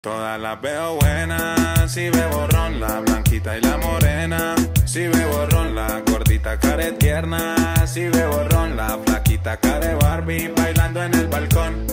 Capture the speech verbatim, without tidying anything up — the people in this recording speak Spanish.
Todas las veo buenas, si bebo ron, la blanquita y la morena. Si bebo ron, la gordita care tierna. Si bebo ron, la flaquita care Barbie bailando en el balcón.